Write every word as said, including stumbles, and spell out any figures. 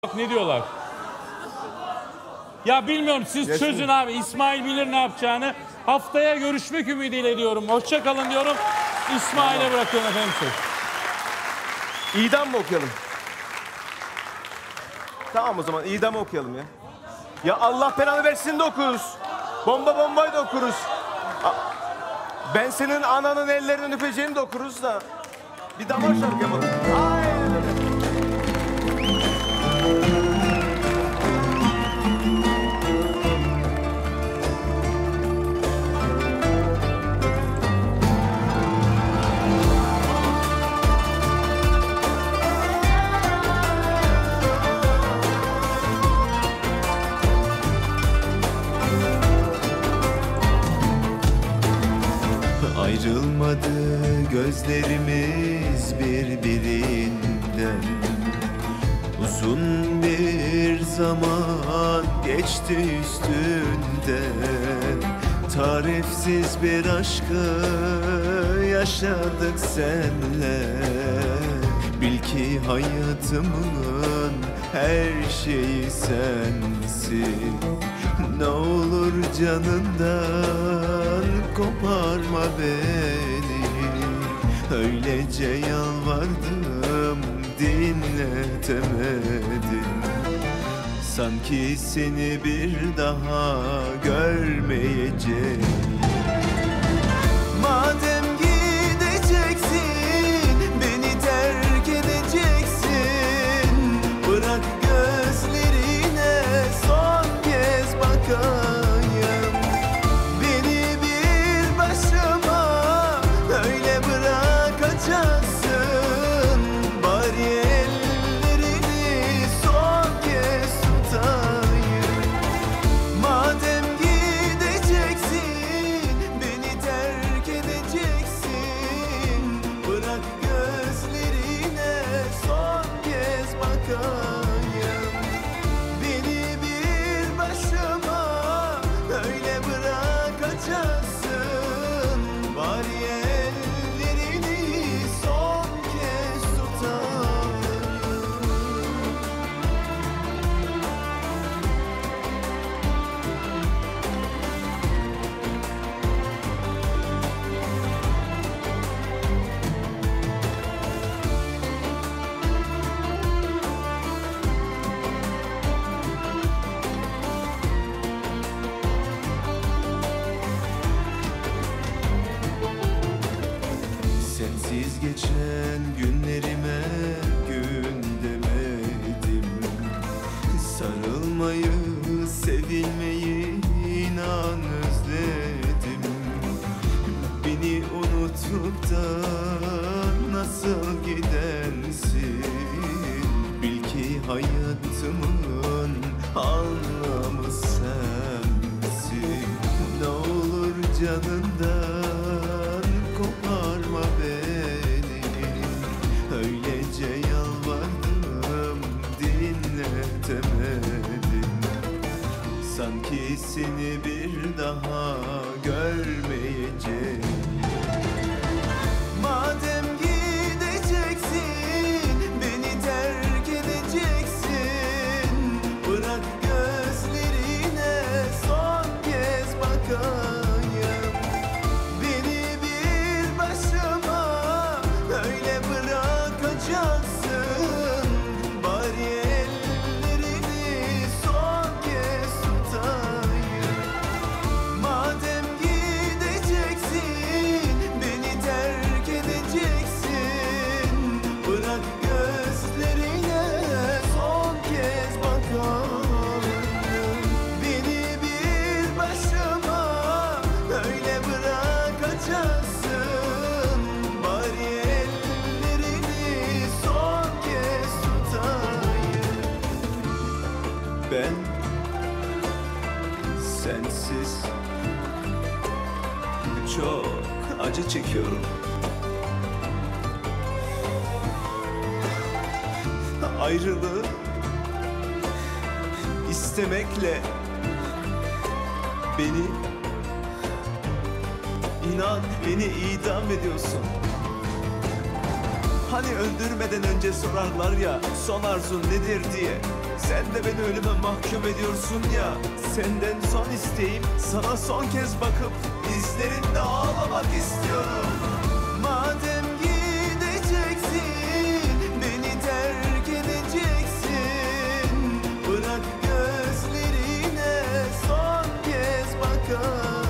Ne diyorlar? Ya bilmiyorum, siz Yaşın. çözün abi. İsmail bilir ne yapacağını. Haftaya görüşmek ümidiyle diyorum. Hoşça kalın diyorum. İsmail'e tamam. Bırakıyorum efendim söz. İdam mı okuyalım? Tamam o zaman idam okuyalım ya. Ya Allah belanı versin de okuruz. Bomba bombayı da okuruz. Ben senin ananın ellerinden öpeceğini de okuruz da. Bir damar şarkı yapalım. Aynen öyle. Ayrılmadı gözlerimiz birbirinden. Uzun bir zaman geçti üstünden. Tarifsiz bir aşkı yaşadık senle. Bil ki hayatımın her şeyi sensin. Ne olur canından koparma beni. Öylece yalvardım, dinletemedim. Sanki seni bir daha görmeyeceğim. Madem gideceksin, beni terk edeceksin. Bırak gözlerine son kez bakayım. Beni bir başıma öyle bırakacaksın. Bari ellerini son kez tutayım. Madem gideceksin, beni terk edeceksin. Bırak gözlerine son kez bakayım. Beni bir başıma öyle bırakacaksın. Bari ellerini son kez tutayım. Sensiz geçen günlerime gün demedim. Sarılmayı, sevilmeyi inan özledim. Beni unutup da nasıl gidersin? Bil ki hayatımın anlamı sensin. Ne olur canından koparma beni. Öylece yalvardım, dinletemedim. Sanki seni bir daha görmeyeceğim. Madem gideceksin, beni terk edeceksin. Bırak gözlerine son kez bakayım. Beni bir başıma öyle bırakacaksın. Bari ellerini son kez tutayım. Madem gideceksin, beni terk edeceksin. Bırak gözlerine son kez bakayım. Beni bir başıma öyle bırakacaksın. Bari ellerini son kez tutayım. Ben sensiz çok acı çekiyorum. Ayrılığı istemekle beni, inan beni idam ediyorsun. Hani öldürmeden önce sorarlar ya son arzun nedir diye. Sen de beni ölüme mahkum ediyorsun ya. Senden son isteğim sana son kez bakıp izlerinde ağlamak istiyorum. Madem gideceksin, beni terk edeceksin, bırak gözlerine son kez bakayım.